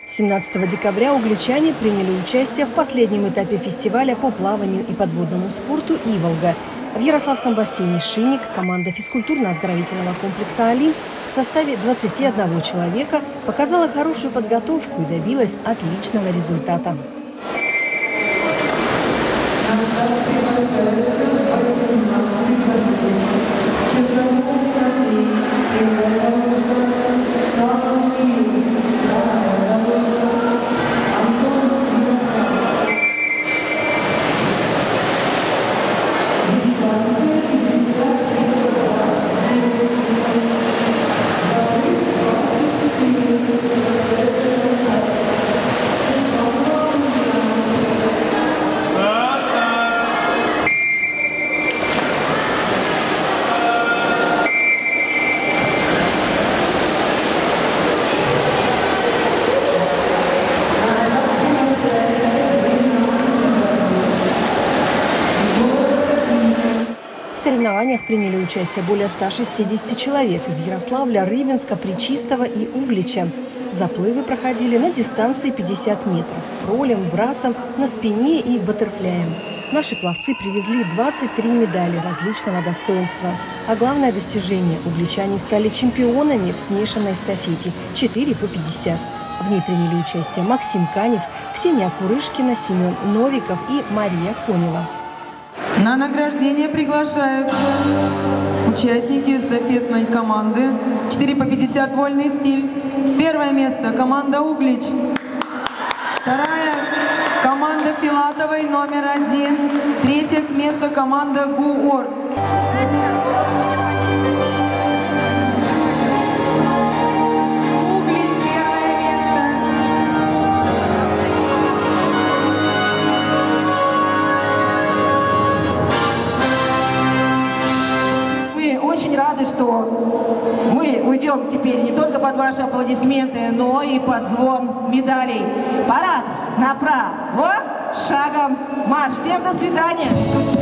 17 декабря угличане приняли участие в последнем этапе фестиваля по плаванию и подводному спорту «Иволга». В Ярославском бассейне «Шинник» команда физкультурно-оздоровительного комплекса «Олимп» в составе 21 человека показала хорошую подготовку и добилась отличного результата. В соревнованиях приняли участие более 160 человек из Ярославля, Рыбинска, Пречистого и Углича. Заплывы проходили на дистанции 50 метров – кролем, брасом, на спине и баттерфляем. Наши пловцы привезли 23 медали различного достоинства. А главное достижение – угличане стали чемпионами в смешанной эстафете 4 по 50. В ней приняли участие Максим Канев, Ксения Курышкина, Семен Новиков и Мария Конева. На награждение приглашаются участники эстафетной команды 4 по 50 вольный стиль. Первое место – команда «Углич». Вторая – команда Филатовой, номер 1. Третье место – команда ГУОР. Очень рады, что мы уйдем теперь не только под ваши аплодисменты, но и под звон медалей. Парад направо, шагом марш. Всем до свидания!